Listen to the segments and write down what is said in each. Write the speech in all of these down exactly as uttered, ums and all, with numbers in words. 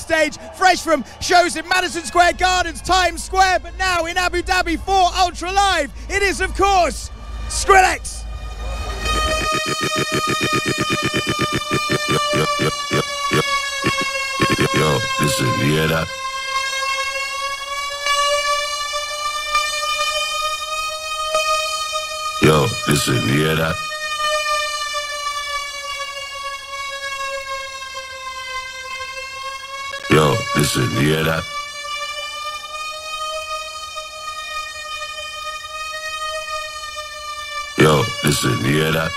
stage, fresh from shows in Madison Square Gardens, Times Square, but now in Abu Dhabi for Ultra Live. It is, of course, Skrillex. Yo, yo, yo, yo, yo, yo, listen, you hear that? Yo, listen, you hear that? Yo, listen, you hear that? Yo, listen, you hear that?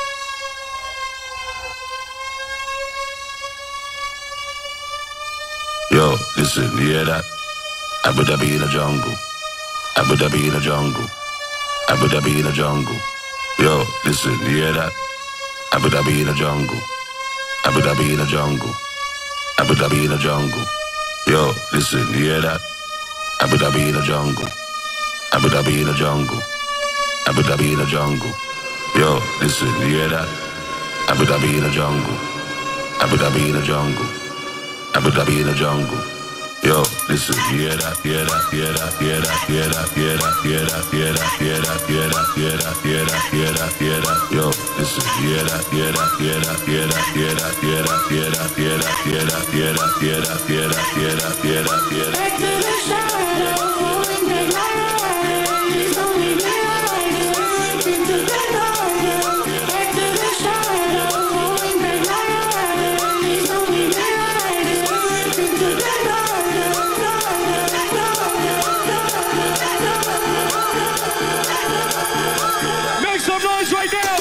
Yo, listen, you hear that? Abu Dhabi in the jungle. Abu Dhabi in the jungle. Abu Dhabi in the jungle. Yo, listen, you hear that? Abu Dhabi in the jungle. Abu Dhabi in the jungle. Abu Dhabi in the jungle. Yo, listen, you hear that? Abu Dhabi in the jungle. Abu Dhabi in the jungle. Abu Dhabi in the jungle. Yo, listen, you hear that? Abu Dhabi in the jungle. Abu Dhabi in the jungle. Abu Dhabi in the jungle. Yo, listen, you hear that? Hear that? Hear that? Hear that? Hear that? Hear that? Hear that? Hear that? Hear that? Hear that? Hear that? Hear that? Hear that? Hear that? Yo, listen, you hear that? Hear that? Hear that? Hear that? Hear that? Hear that? Hear that? Hear that? Hear that? Hear that? Hear that? Hear that? Hear that? Hear that? Hear that? Back to the shadow, holding back my eyes. Only realize it's into the dark. Back to the shadow, holding back my eyes. Only realize it's into the dark. Make some noise right now!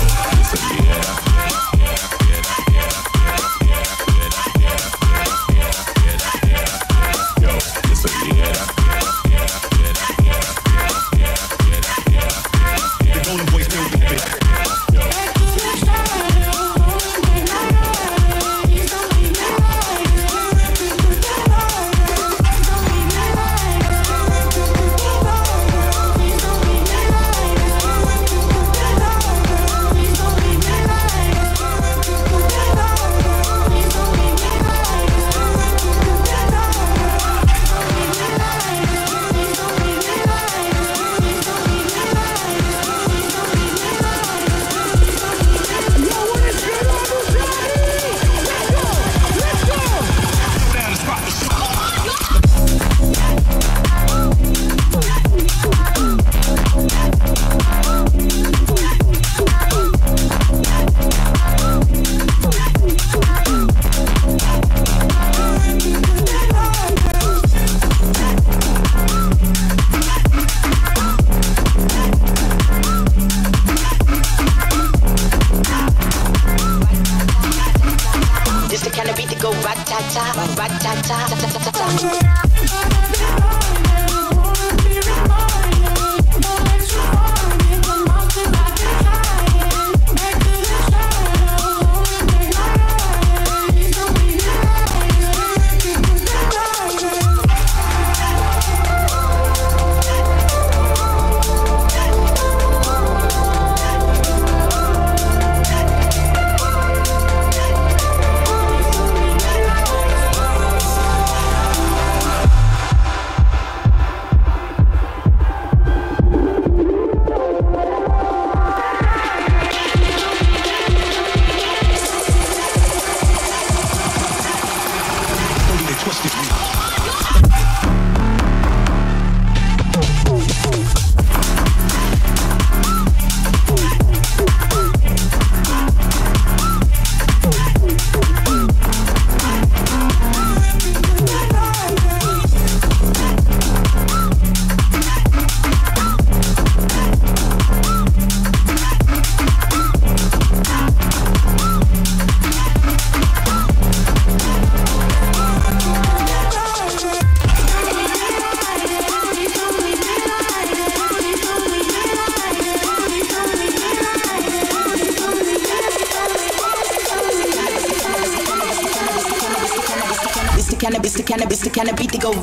cannabis, the cannabis, the cannabis to go.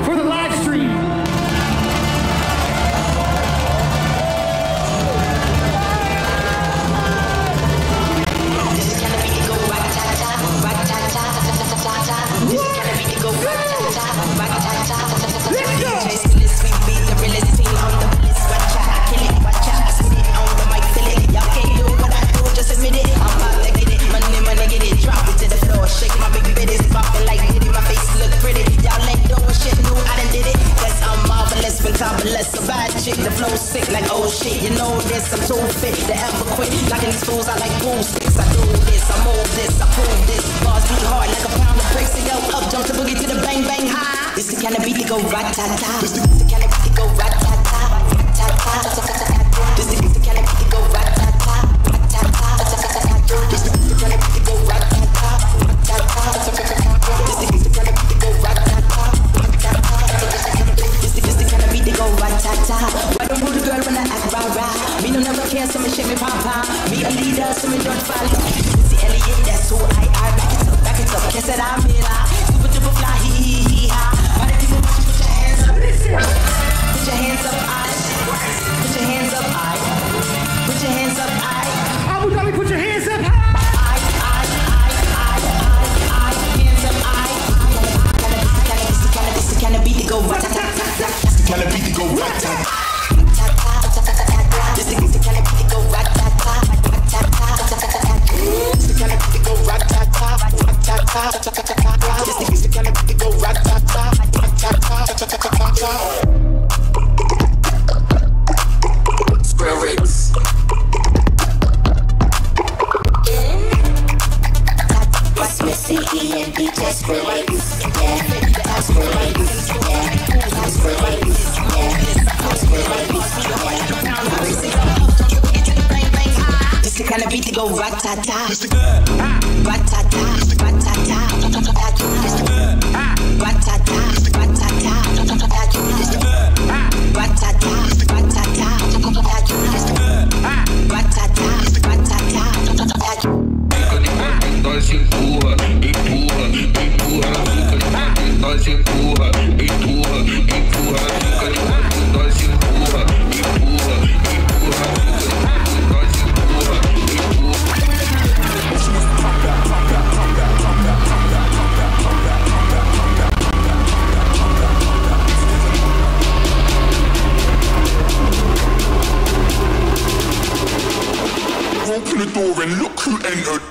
for the live stream. The flow sick like oh shit, you know this. I'm too fit to ever quit. Knocking these fools out like pool sticks. I do this, I move this, I prove this. Bars beat hard like a pound of bricks. They go up, jump to boogie to the bang bang high. This the kind of beat that go rat-ta-ta. This the kind of beat that go rat-ta-ta. This the kind of beat that go rat-ta-ta. This the kind of beat that go rat-ta-ta. This the kind of beat that go rat-ta-ta. This the kind of beat that go rat-ta-ta. Why don't you the girl when I act rah-rah? Me no never care, so me shake me pom-pom. Me a leader, so me don't follow. Missy Elliott, that's who I are. Back it up, back it up, kiss it, I'm in la. Super duper fly, hee hee hee ha. Why don't you put your hands up? Put your hands up, I. Put your hands up, I. Put your hands up, I. Abu Dhabi, put your hands up high. I, I, I, I, I, I, hands up, I. This the kind of, this the kind of beat that go rat-ta-ta-ta. This the kind of beat that go rat-ta-ta. This the kind of beat that go rat-ta-ta. This the kind of beat that go rat-ta-ta. This the kind of beat that go rat-ta-ta. Square rings. It's Missy E and D J Square Rings. Yeah, Square Rings. Yeah, Square Rings. Yeah, Square Rings. This the kind of beat that go rat-ta-ta. Rat-ta-ta, rat-ta-ta. Rat-ta-ta, rat-ta-ta. Rat-ta-ta, ratata, ratata, ratata. Nós empurra, empurra, empurra, nós empurra, empurra, empurra, nós empurra, empurra, empurra, nós empurra, open the door and look who entered.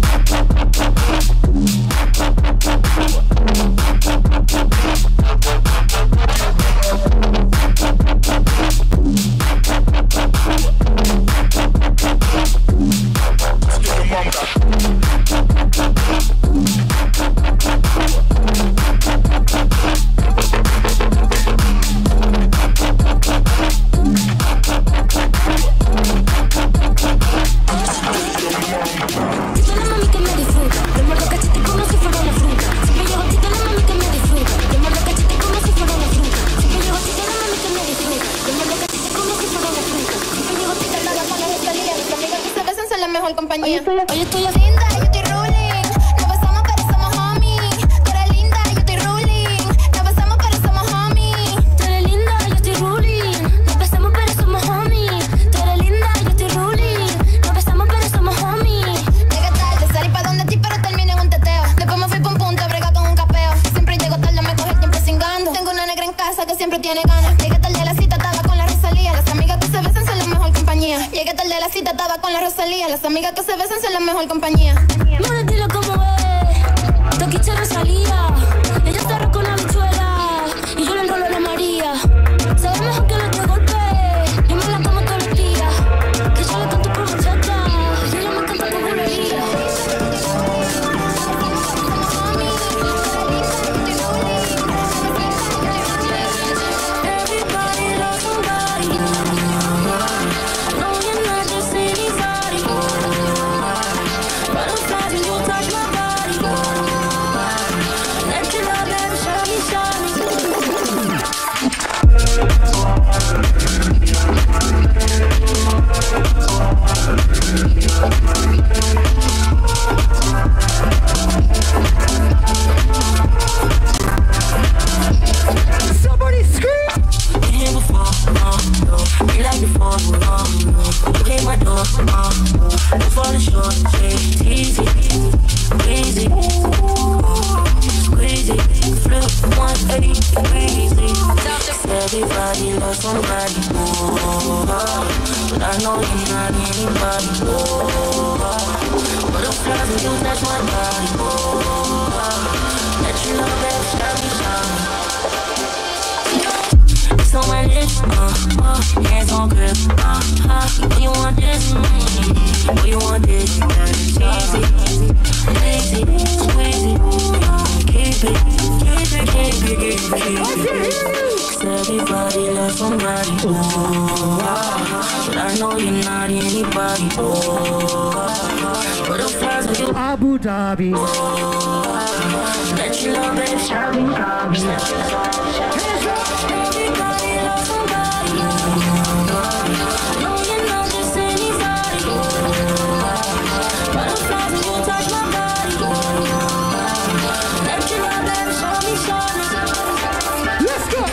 Compañía. Hoy estoy linda, yo estoy ruling. Nos besamos pero somos homies. Tú eres linda, yo estoy ruling. Nos besamos pero somos homies. Tú eres linda, yo estoy ruling. Nos besamos pero somos homies. Tú eres linda, yo estoy ruling. Nos besamos pero somos homies. Llegué tarde, salí pa' donde ti pero terminé en un teteo. Después me fui pa' un punto a bregar con un capeo. Siempre llego tarde, me coge el tiempo cingando. Tengo una negra en casa que siempre tiene ganas. Llegué tarde a la cita, estaba con la Rosalía. Las amigas que se besan son la mejor compañía. Llegué tarde a la cita, estaba con la Rosalía. Las amigas que se besan son la mejor compañía. Mora, dilo como es. Toquicha Rosalía. Ella está rica con habichuela. Y yo le enrolo a la María. Sabe mejor que no te golpee. Yo me la como todos los días. Que yo le canto por muchacha. Y ella me canta por bulería. Everybody loves somebody. No, you're not just anybody. Butterflies and you'll touch my body. Let your love Everybody loves somebody, oh, but I know you're not anybody, oh. Butterflies when you touch my body, oh. Let you know that shine me shine. It's on my lips, uh, uh, hands on grip, uh, uh. When you want this, mm-hmm. When you want this, yeah, it's easy, easy, squeezy, keep it, keep it, keep it, keep it, keep it. Everybody loves somebody, oh, but I know you're not anybody, oh. Butterflies with you, Abu Dhabi. oh. Let you know, baby, shawty, everybody loves somebody, oh. I know you're not just anybody, oh. Butterflies when you touch my body, oh. Let you know, baby, show me, show me. Let's go.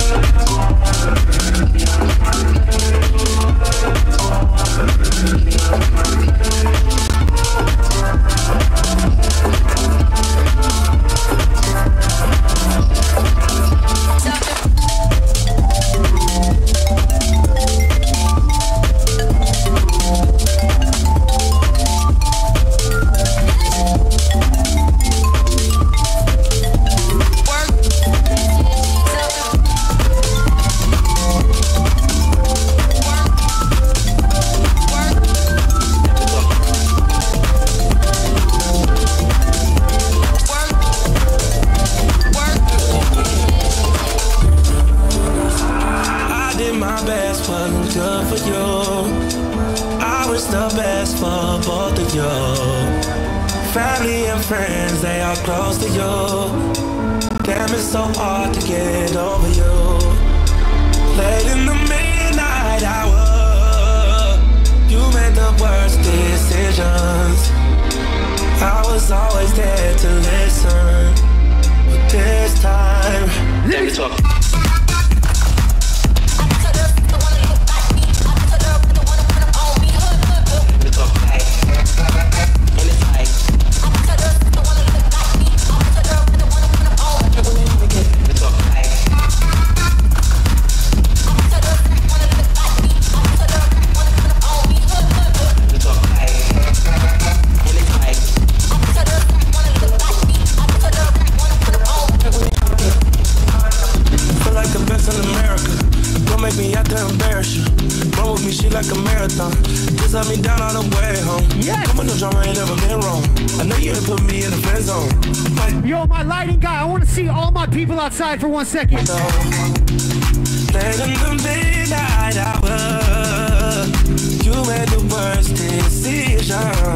Outside for one second. Late in the midnight hour, you made the worst decisions.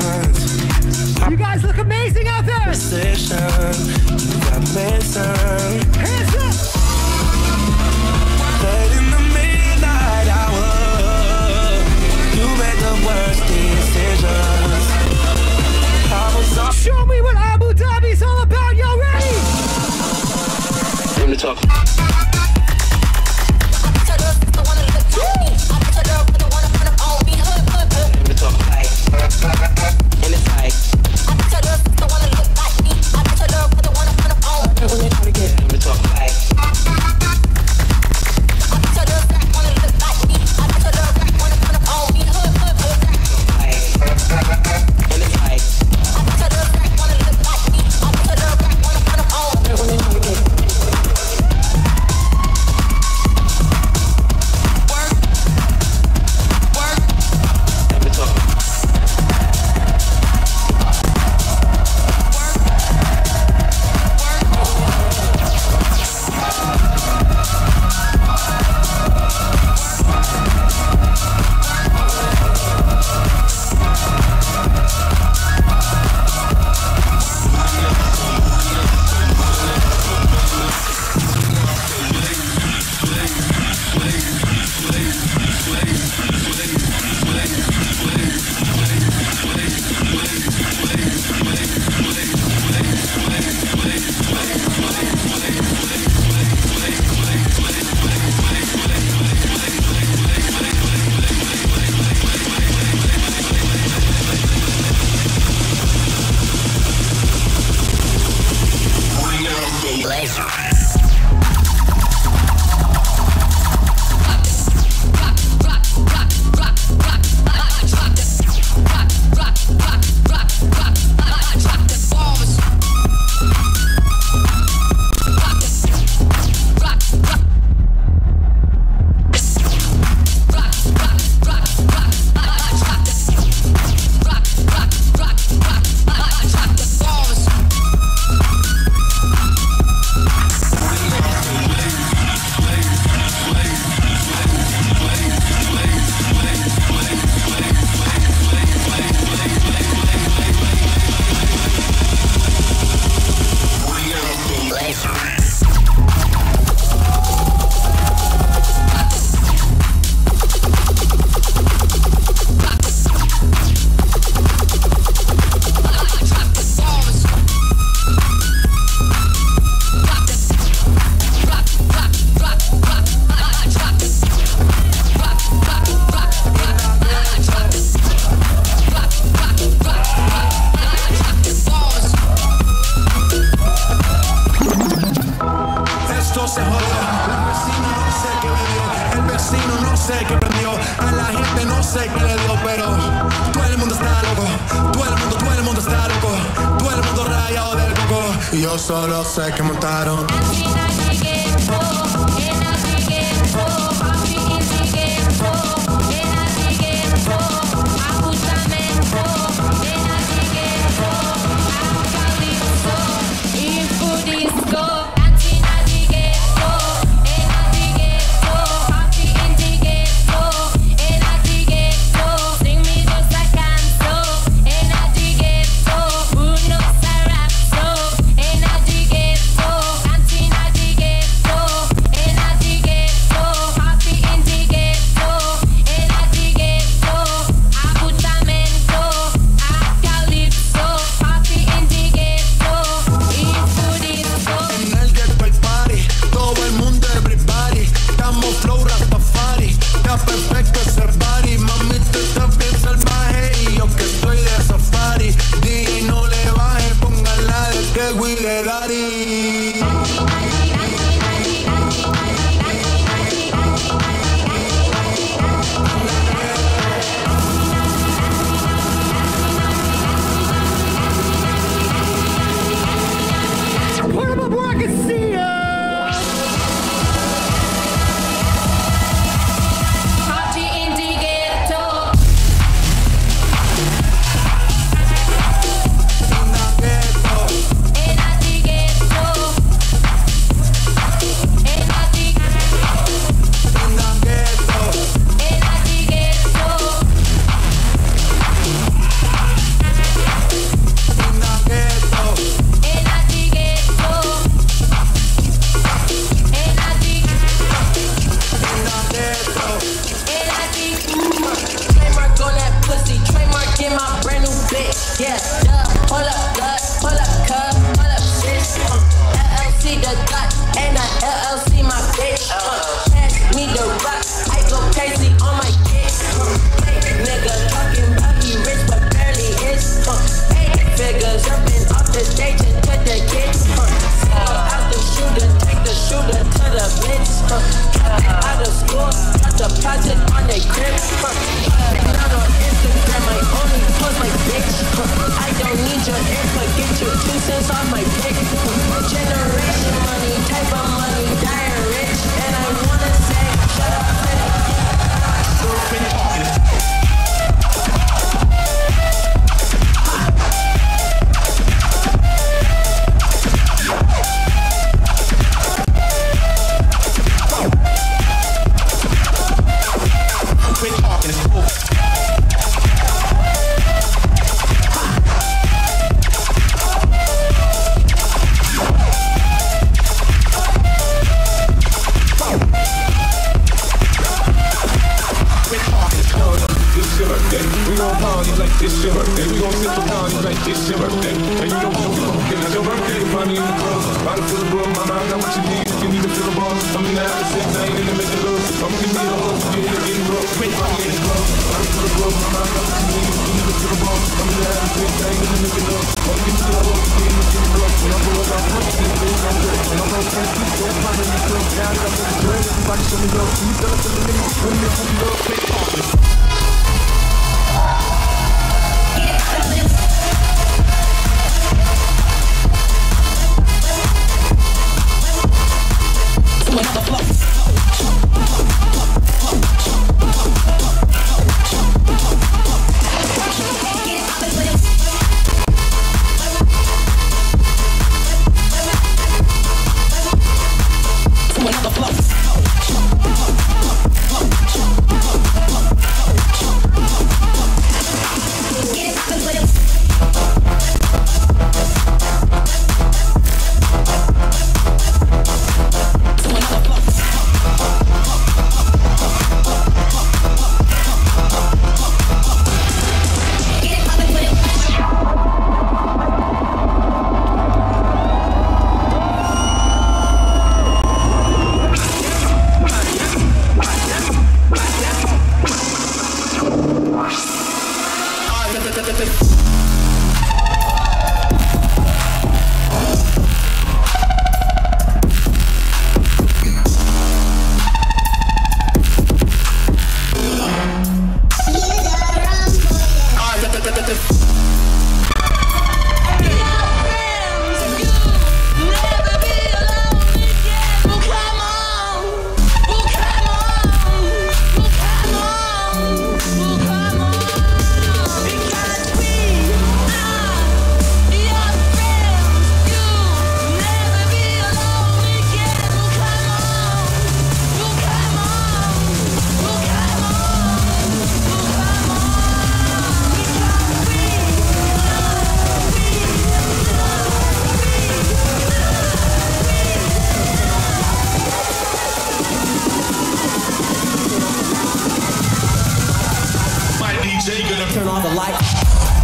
You guys look amazing out there. Decision, you got missing. Hands up. Late in the midnight hour, you made the worst decisions. I was on. Show me what Abu Dhabi's all about. Y'all ready? To talk. eso se jodió. La vecina no sé qué bebió, el vecino no sé qué prendió, a la gente no sé qué le dio, pero todo el mundo está loco, todo el mundo, todo el mundo está loco, todo el mundo rayado del coco. Y yo solo sé que montaron. Another flow. all the lights.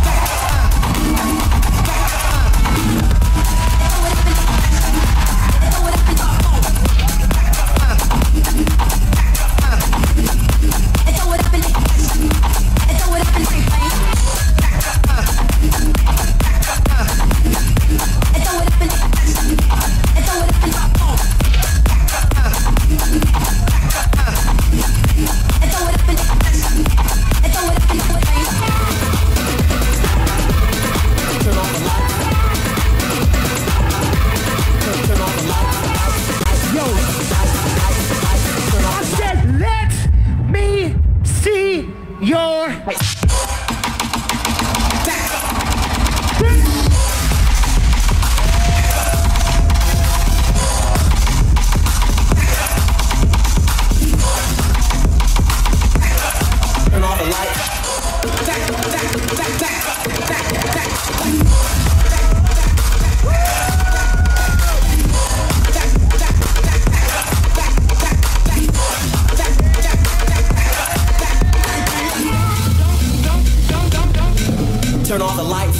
Turn off the lights.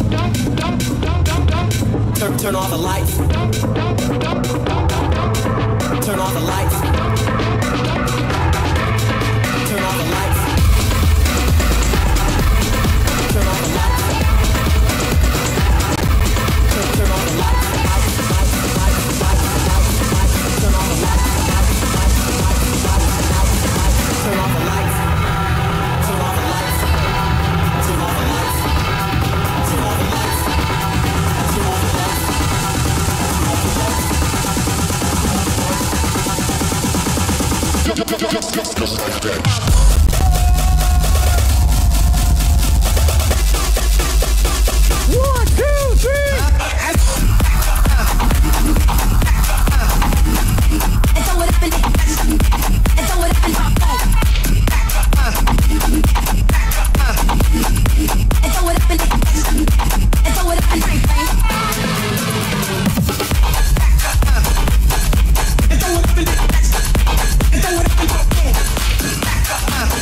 Turn, turn off the lights. Turn off the lights. Turn off the lights. Turn off the lights. Turn, turn off the lights. Turn off the lights. Turn off the lights. Turn off the lights. Turn off the lights. Turn off the lights. Turn off the lights. Just like that. One, two, three. And throw it up in the and throw it up in the and throw it up in the and throw it up in the and throw it up in the and throw it up in the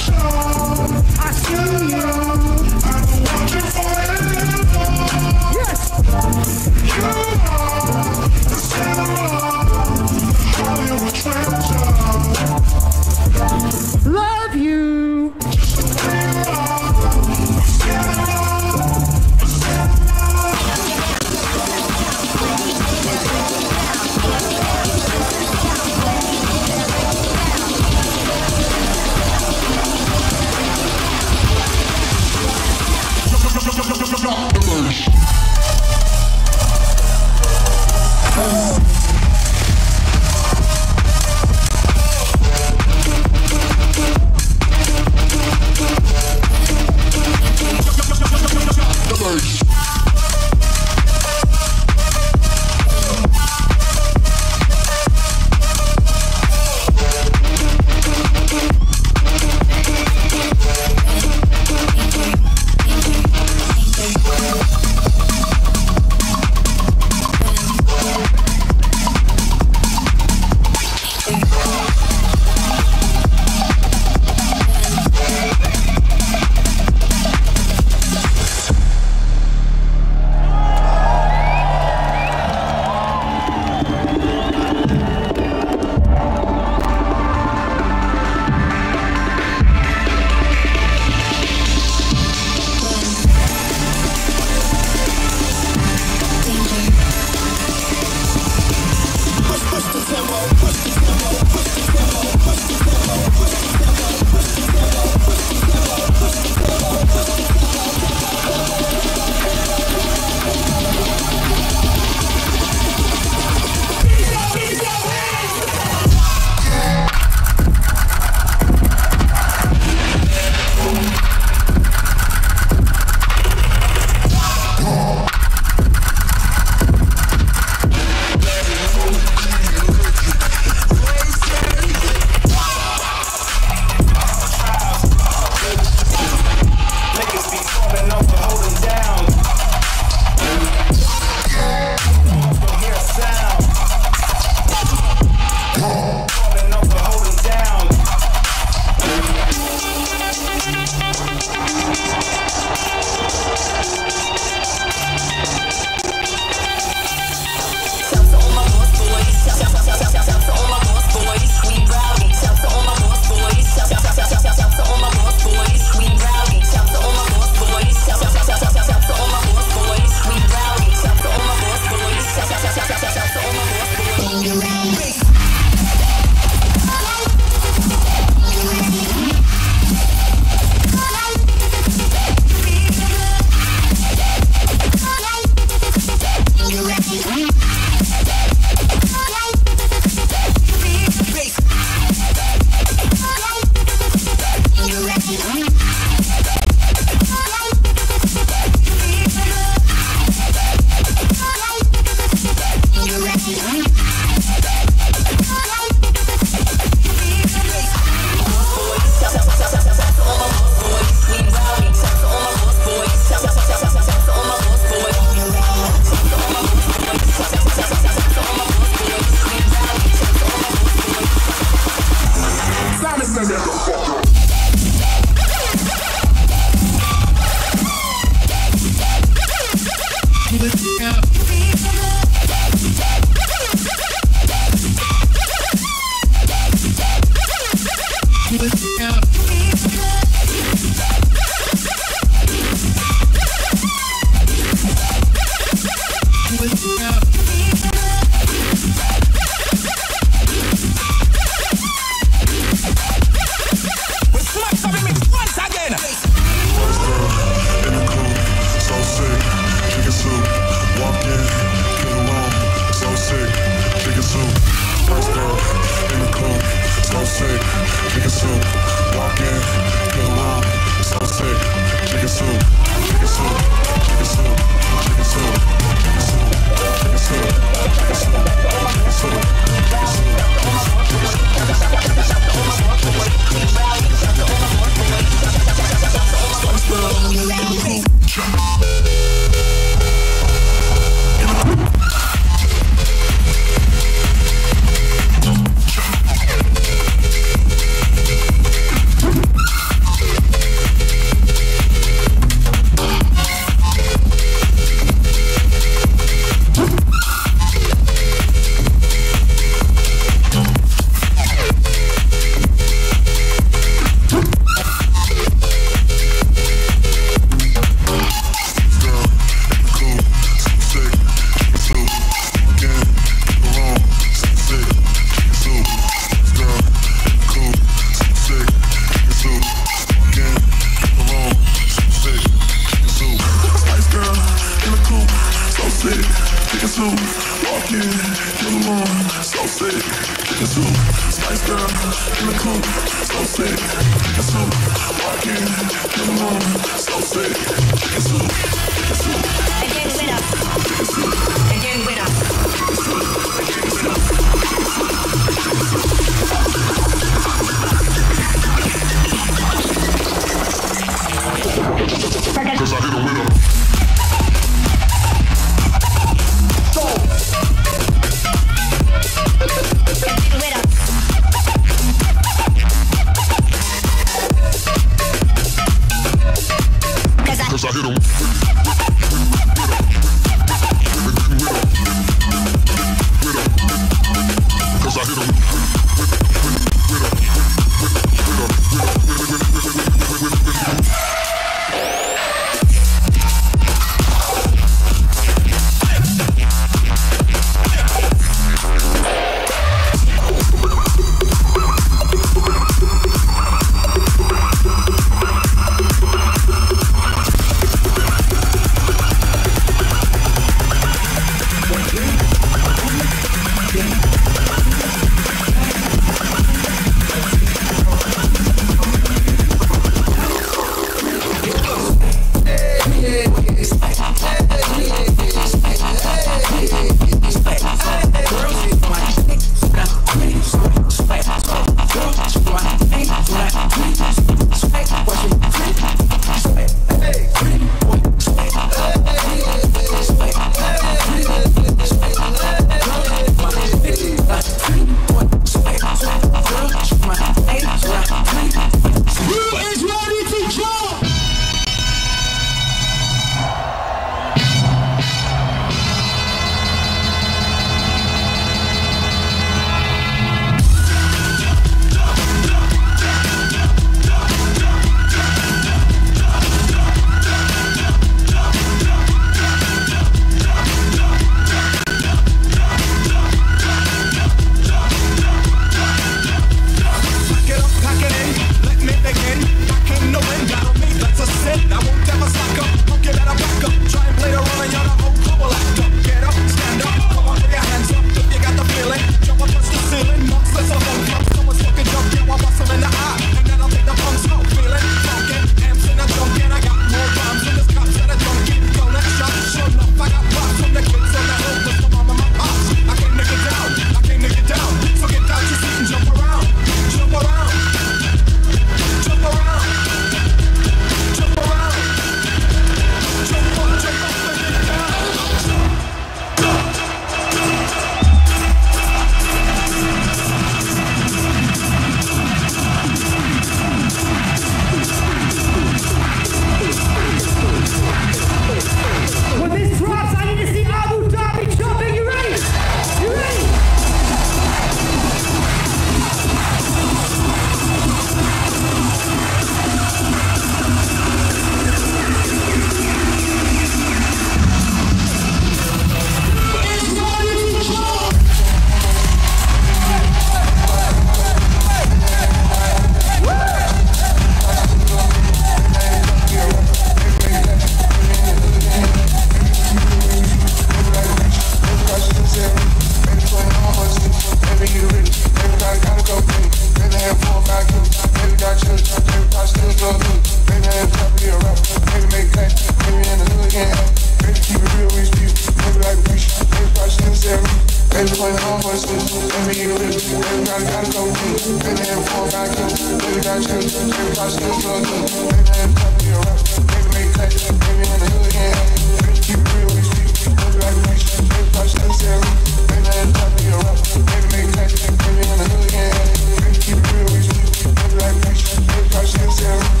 got children, baby, I still plug in. Baby, I'm talking to your rap, baby, make clap, baby, in the hood, yeah. Baby, keep it real with you, baby, like me, baby, I still sell me. Baby, I'm talking to your rap, baby, make clap, baby, in the hood, yeah. Baby, keep it real with you, baby, like me, baby, I still sell me.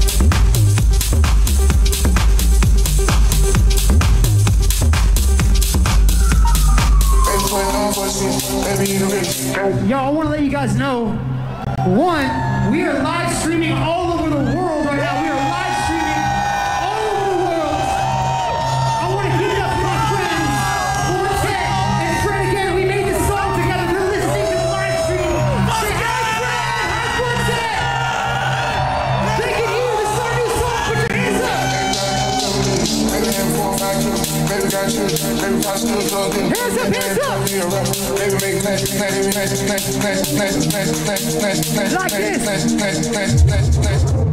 Yo, I want to let you guys know, one, we are live streaming all over the world right now. We are live streaming all over the world. I want to give it up for my friends, Fortet and Fred again. We made this song together. They're listening to the live stream. Say hi, Fred. Hi, Fortet. They can hear this is our new song. Put your hands up. Baby, I'm four, five, two. Baby, got children. Baby, I still plug in. Hands up, hands up. Baby, make clap, clap, clap, clap, clap, clap, clap, clap, clap, clap, Like this. clap, clap, clap, clap, clap.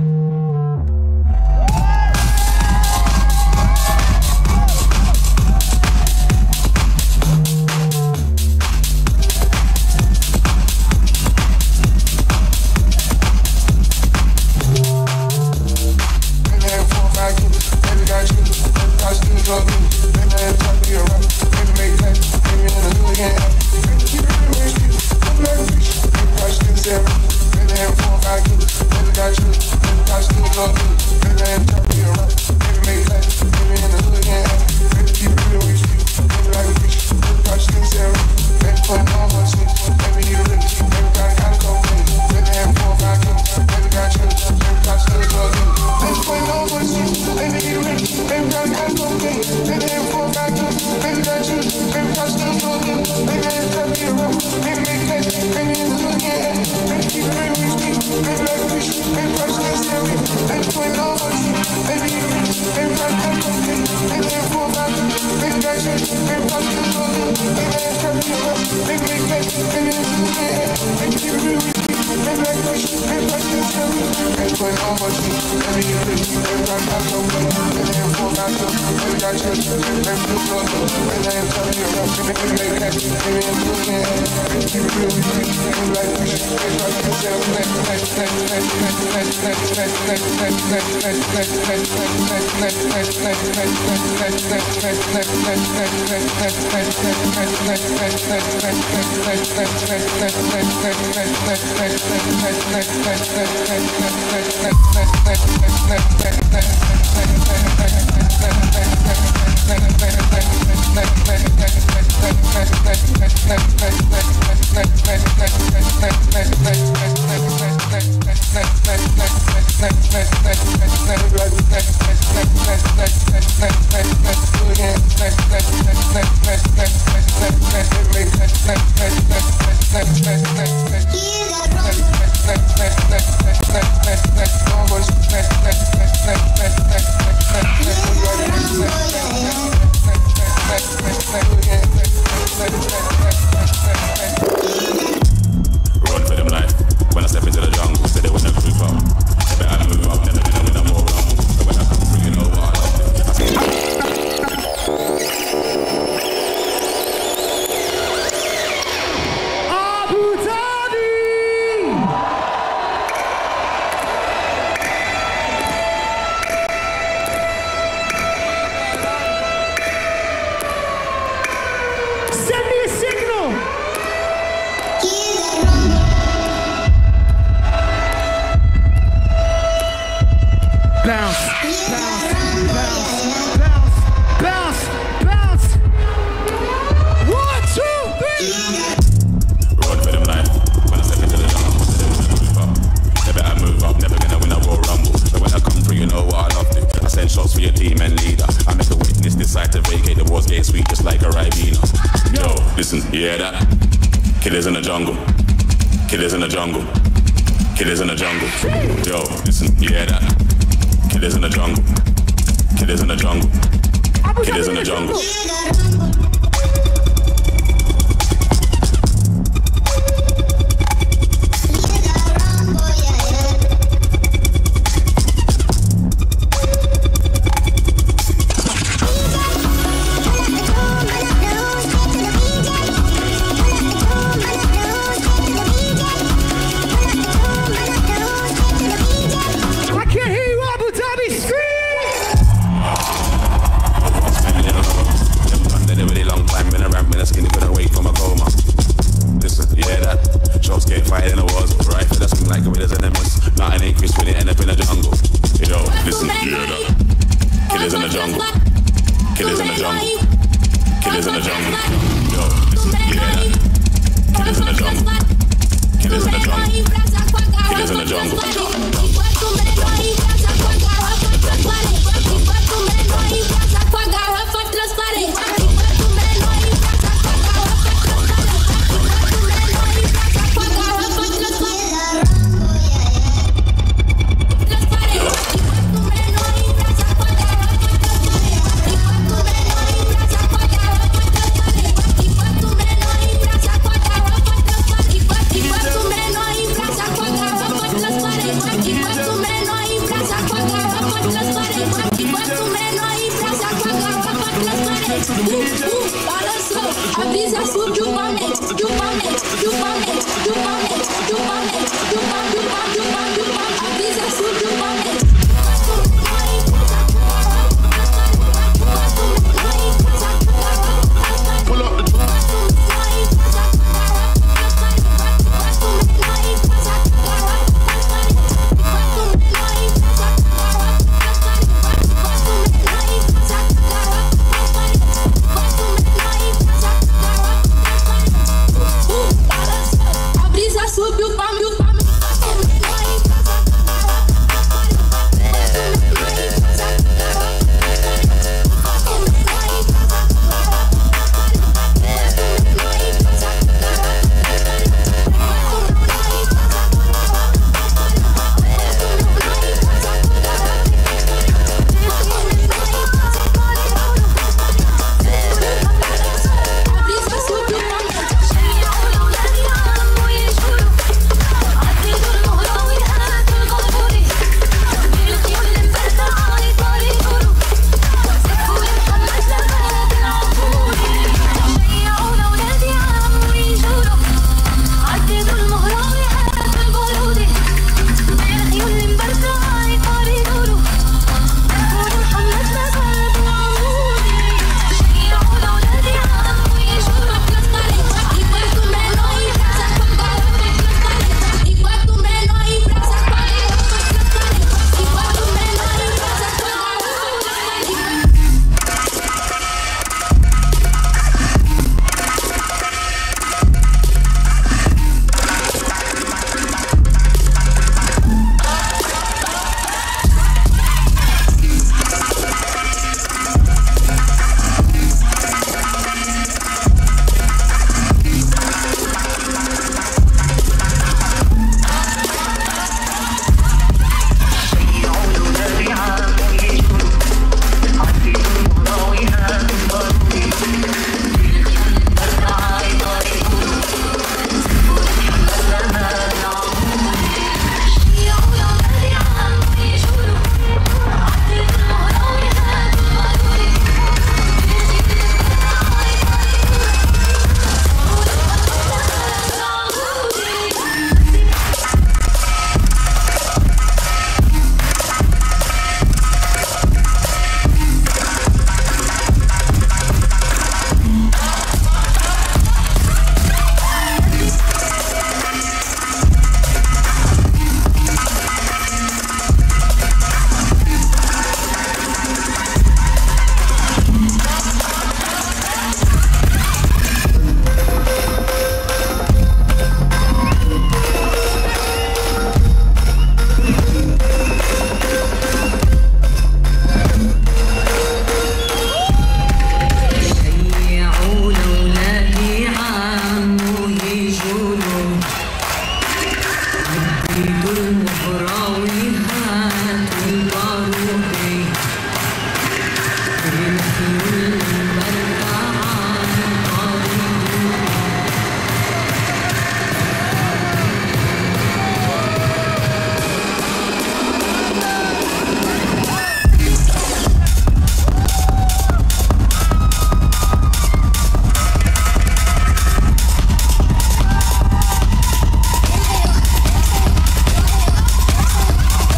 Thank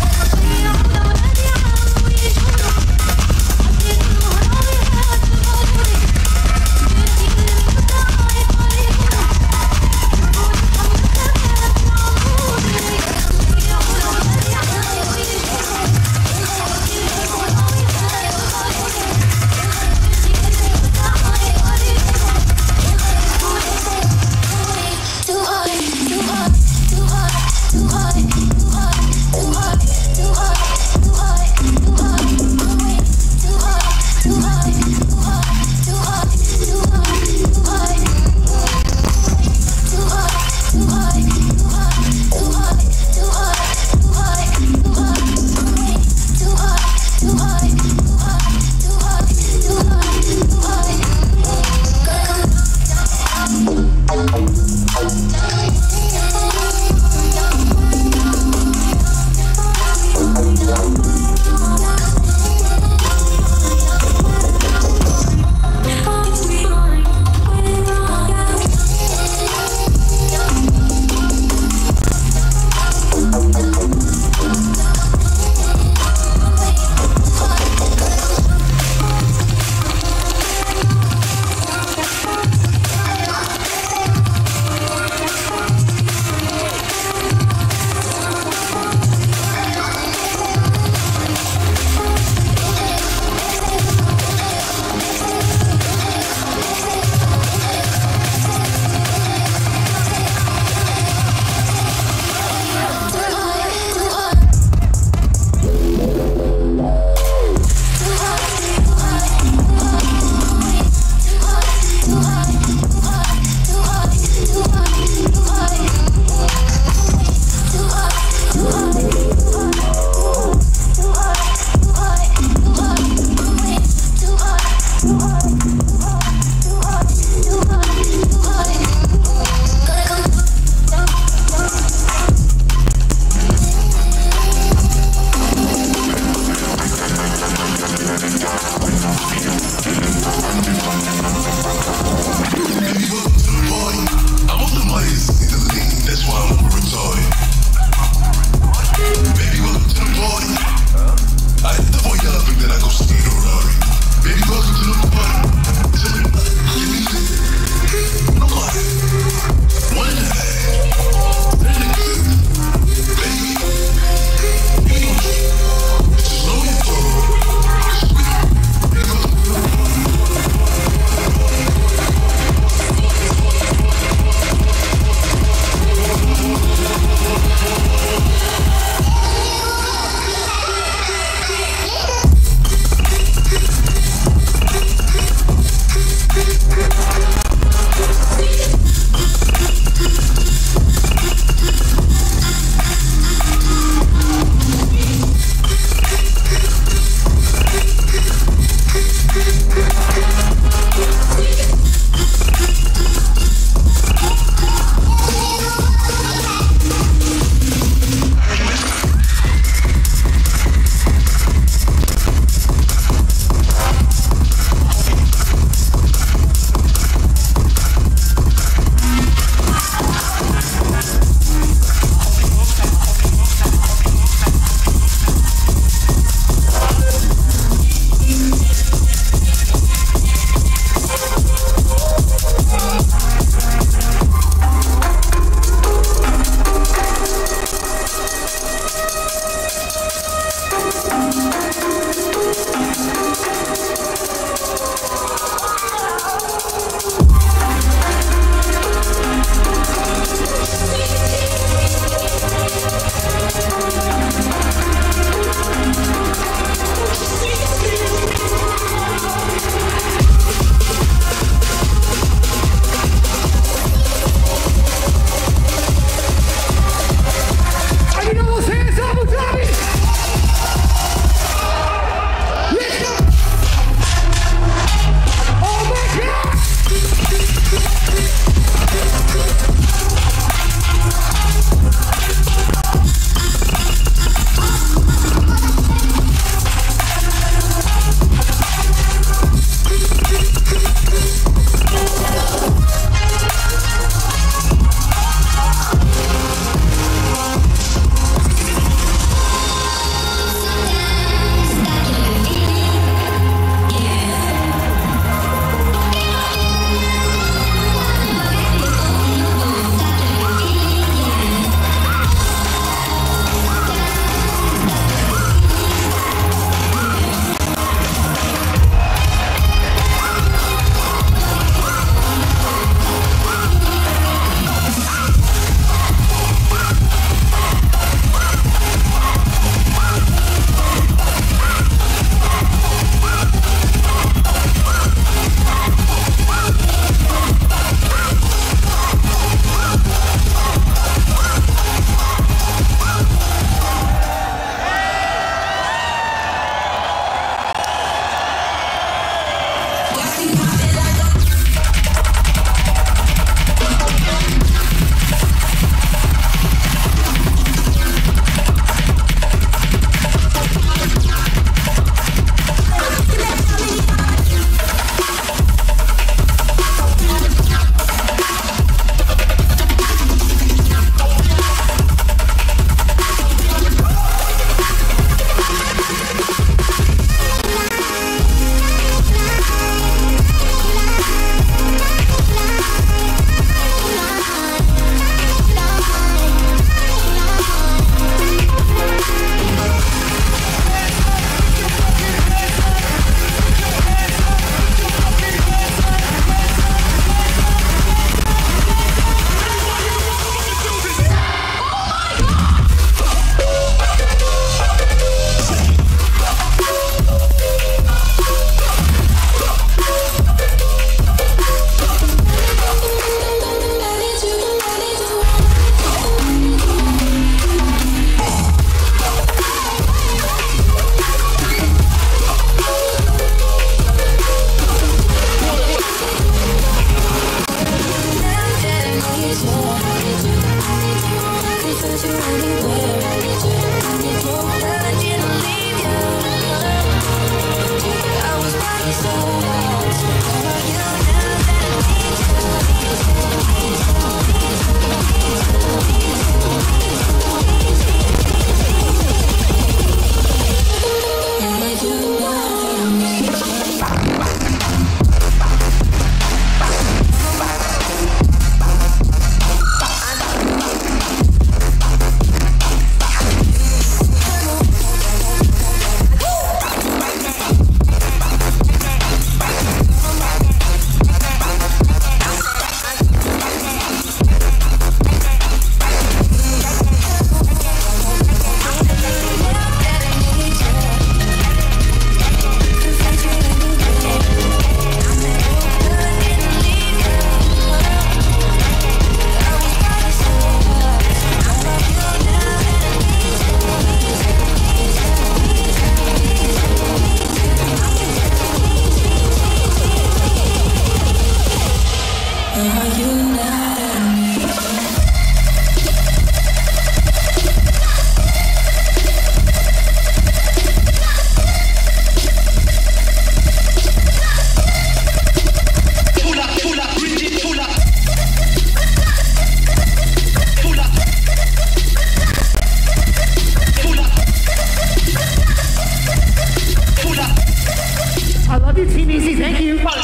I love you, Team Easy. Thank you. Like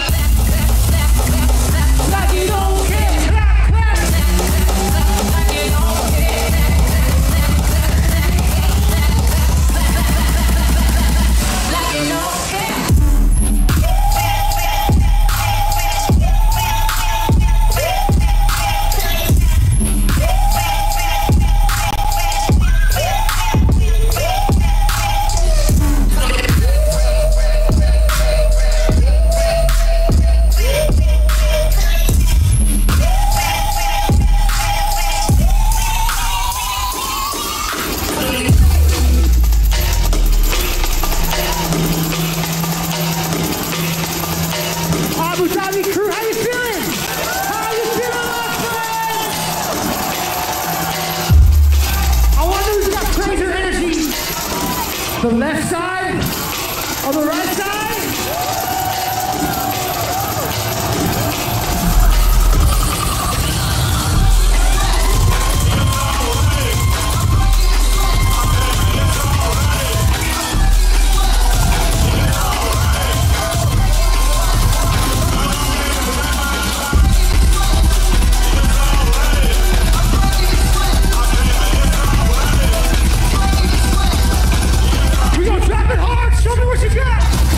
you don't care. Clap, clap. Like you don't care. Like you don't care. Abu Dhabi crew, how you feeling? How you feeling, my friends? I wonder who's got crazier energy. The left side or the right side? We gonna drop it hard. Show me what you got.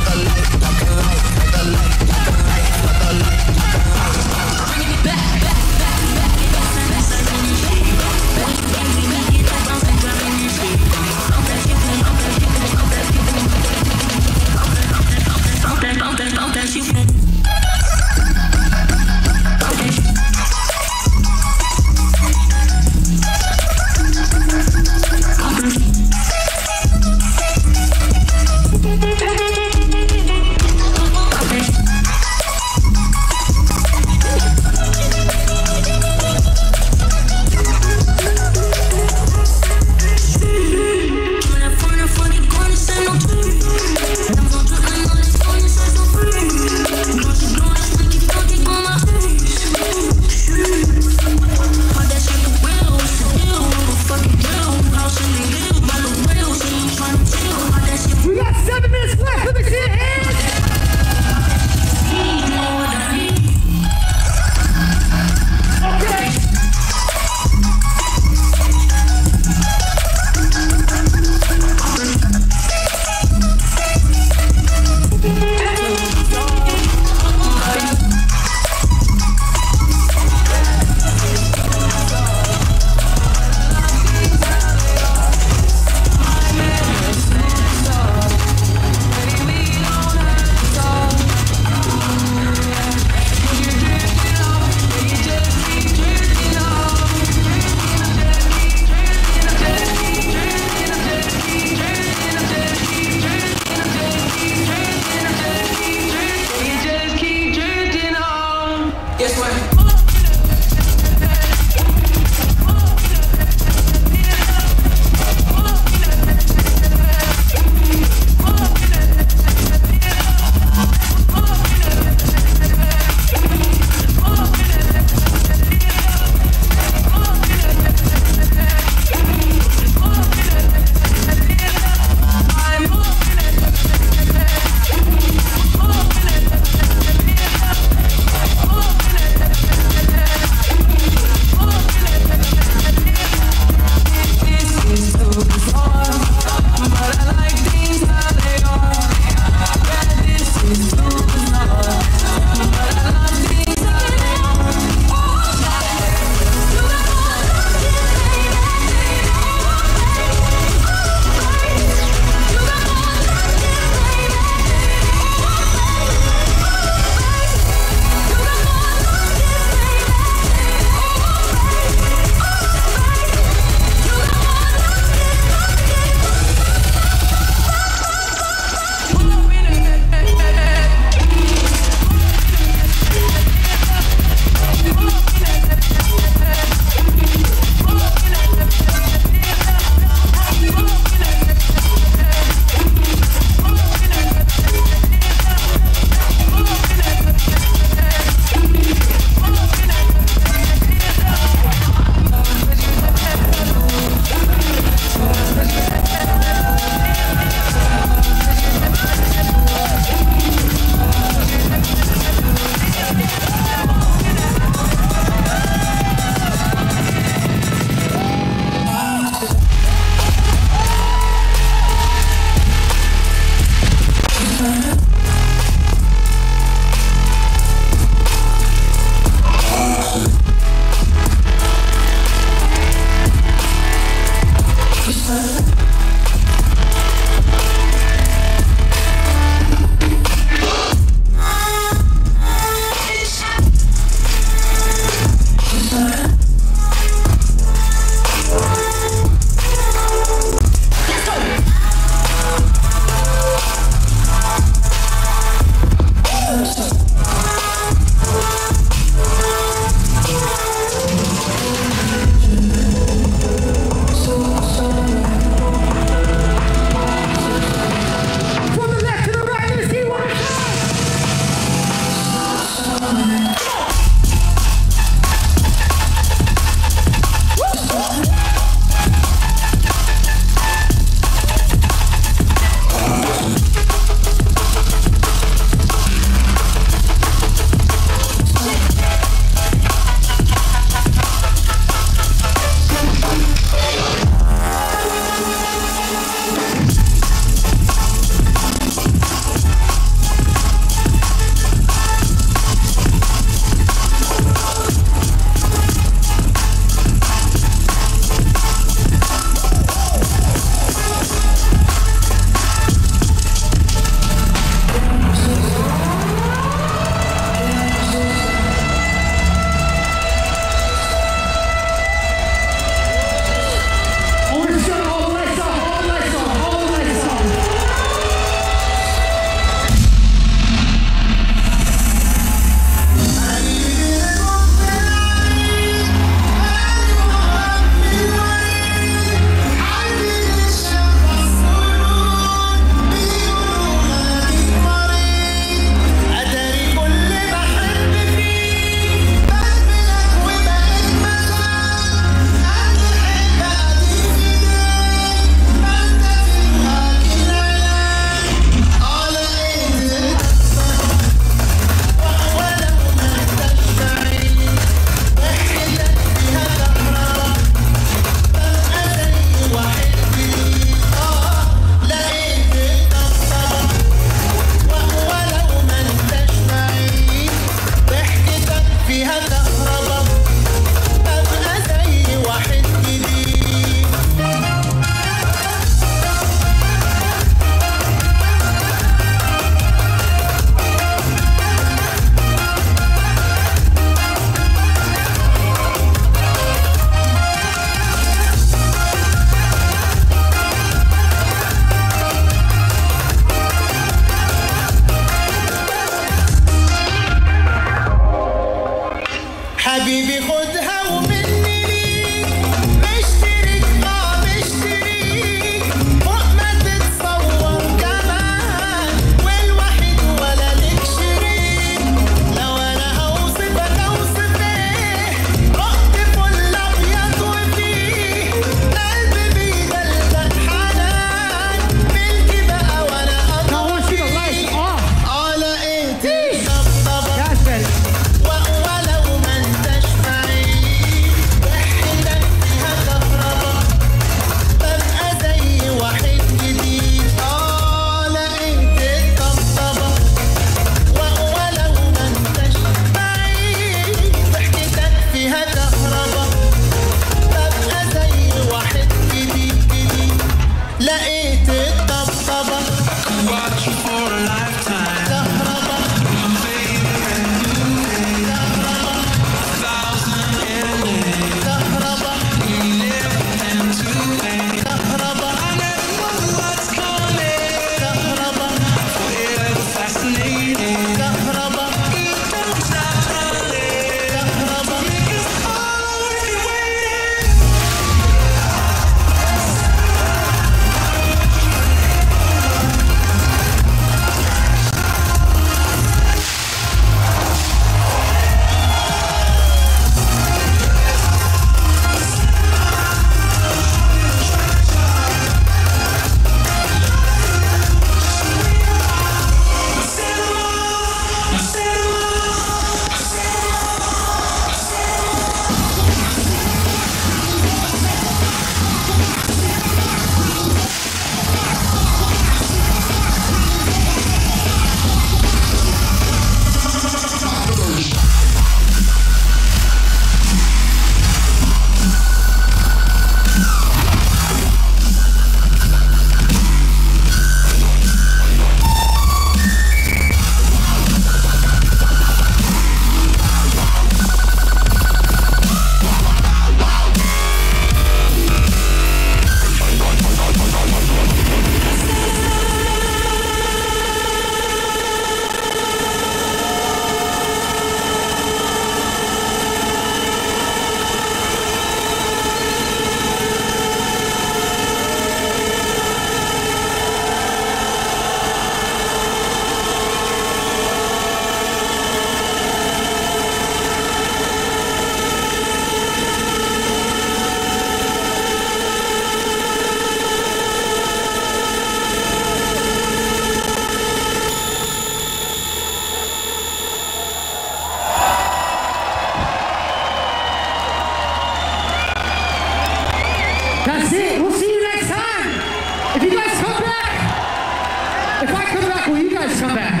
guys come back.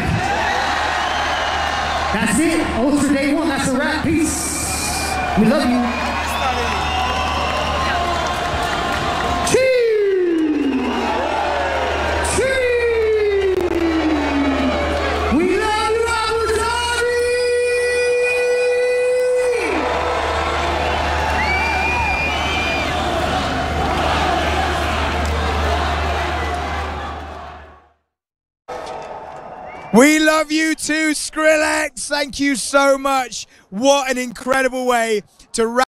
That's it. Ultra Day One. That's a wrap. Peace. We love you. Cheers. Cheers. We love you, Abu Dhabi. We love you too, Skrillex. Thank you so much. What an incredible way to wrap.